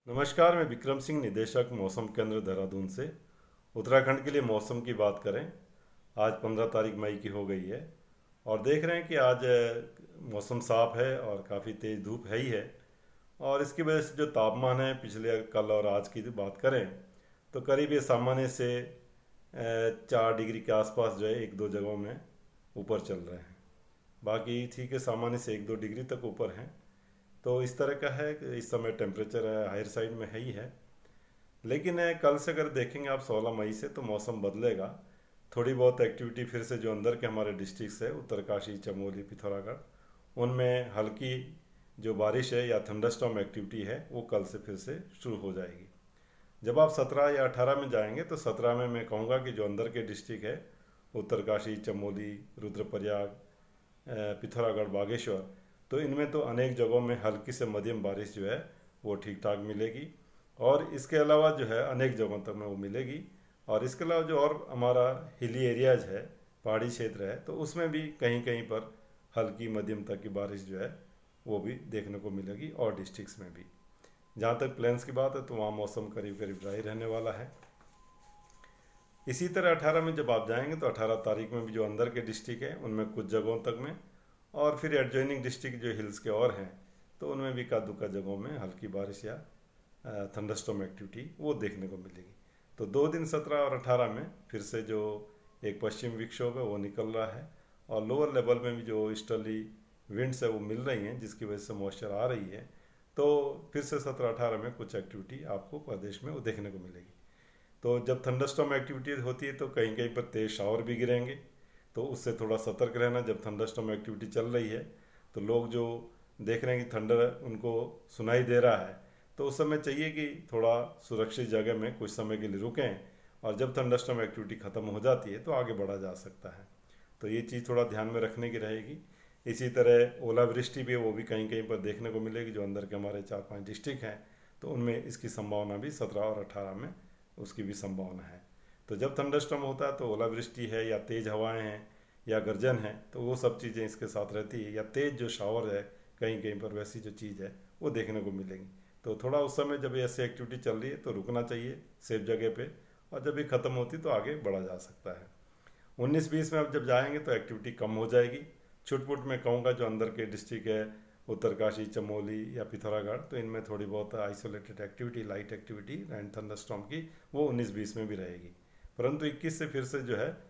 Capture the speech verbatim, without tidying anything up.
नमस्कार, मैं विक्रम सिंह, निदेशक मौसम केंद्र देहरादून से। उत्तराखंड के लिए मौसम की बात करें, आज पंद्रह तारीख मई की हो गई है और देख रहे हैं कि आज अ, मौसम साफ है और काफ़ी तेज़ धूप है ही है। और इसकी वजह से जो तापमान है पिछले कल और आज की बात करें तो करीब ये सामान्य से अ, चार डिग्री के आसपास जो है एक दो जगहों में ऊपर चल रहे हैं। बाकी ठीक है, सामान्य से एक दो डिग्री तक ऊपर हैं। तो इस तरह का है कि इस समय टेम्परेचर हायर साइड में है ही है। लेकिन अ, कल से अगर देखेंगे आप सोलह मई से तो मौसम बदलेगा। थोड़ी बहुत एक्टिविटी फिर से जो अंदर के हमारे डिस्ट्रिक्ट्स है, उत्तरकाशी, चमोली, पिथौरागढ़, उनमें हल्की जो बारिश है या थंडरस्टॉर्म एक्टिविटी है वो कल से फिर से शुरू हो जाएगी। जब आप सत्रह या अठारह में जाएंगे तो सत्रह में मैं कहूँगा कि जो अंदर के डिस्ट्रिक्ट है, उत्तरकाशी, चमोली, रुद्रप्रयाग, अ, पिथौरागढ़, बागेश्वर, तो इनमें तो अनेक जगहों में हल्की से मध्यम बारिश जो है वो ठीक ठाक मिलेगी। और इसके अलावा जो है अनेक जगहों तक में वो मिलेगी। और इसके अलावा जो और हमारा हिली एरियाज है, पहाड़ी क्षेत्र है, तो उसमें भी कहीं कहीं पर हल्की मध्यम तक की बारिश जो है वो भी देखने को मिलेगी और डिस्ट्रिक्ट्स में भी। जहाँ तक प्लेन्स की बात है तो वहाँ मौसम करीब करीब ड्राई रहने वाला है। इसी तरह अठारह में जब आप जाएंगे तो अठारह तारीख में भी जो अंदर के डिस्ट्रिक्ट हैं उनमें कुछ जगहों तक में, और फिर एडजॉइनिंग डिस्ट्रिक्ट जो हिल्स के और हैं तो उनमें भी का दुका जगहों में हल्की बारिश या थंडरस्टॉर्म एक्टिविटी वो देखने को मिलेगी। तो दो दिन सत्रह और अठारह में फिर से जो एक पश्चिम विक्षोभ है वो निकल रहा है और लोअर लेवल में भी जो ईस्टर्ली विंड्स है वो मिल रही हैं, जिसकी वजह से मॉइस्चर आ रही है। तो फिर से सत्रह अठारह में कुछ एक्टिविटी आपको प्रदेश में वो देखने को मिलेगी। तो जब थंडरस्टॉर्म एक्टिविटी होती है तो कहीं कहीं पर तेज शावर भी गिरेंगे, तो उससे थोड़ा सतर्क रहना। जब थंडरस्टॉर्म एक्टिविटी चल रही है तो लोग जो देख रहे हैं कि थंडर उनको सुनाई दे रहा है, तो उस समय चाहिए कि थोड़ा सुरक्षित जगह में कुछ समय के लिए रुकें, और जब थंडरस्टॉर्म एक्टिविटी ख़त्म हो जाती है तो आगे बढ़ा जा सकता है। तो ये चीज़ थोड़ा ध्यान में रखने की रहेगी। इसी तरह ओलावृष्टि भी है, वो भी कहीं कहीं पर देखने को मिलेगी। जो अंदर के हमारे चार पांच डिस्ट्रिक्ट हैं तो उनमें इसकी संभावना भी सत्रह और अठारह में उसकी भी संभावना है। तो जब थंडरस्टॉर्म होता है तो ओलावृष्टि है या तेज़ हवाएं हैं या गर्जन है, तो वो सब चीज़ें इसके साथ रहती है, या तेज़ जो शावर है कहीं कहीं पर वैसी जो चीज़ है वो देखने को मिलेगी। तो थोड़ा उस समय जब ऐसी एक्टिविटी चल रही है तो रुकना चाहिए सेफ जगह पे, और जब भी ख़त्म होती तो आगे बढ़ा जा सकता है। उन्नीस बीस में अब जब जाएंगे तो एक्टिविटी कम हो जाएगी। छुटपुट में कहूँगा जो अंदर के डिस्ट्रिक्ट है, उत्तरकाशी, चमोली या पिथौरागढ़, तो इनमें थोड़ी बहुत isolated activity, light activity and thunderstorm की वो उन्नीस बीस में भी रहेगी। परंतु इक्कीस से फिर से जो है